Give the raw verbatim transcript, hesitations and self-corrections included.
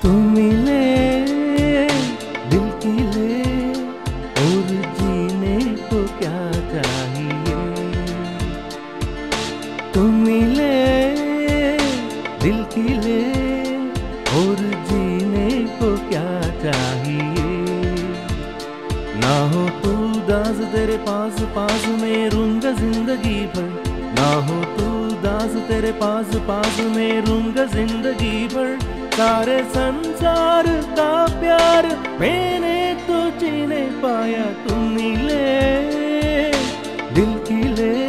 तुम मिले दिल की ले, और जीने को क्या चाहिए। तुम मिले दिल की ले, और जीने को क्या चाहिए। ना हो तू दास तेरे पास पास में रूंगा जिंदगी भर, ना हो तू दास तेरे पास पास में रूंगा जिंदगी भर। सारे संसार का प्यार मैंने तो जीने पाया, तुम मिले दिल की ले,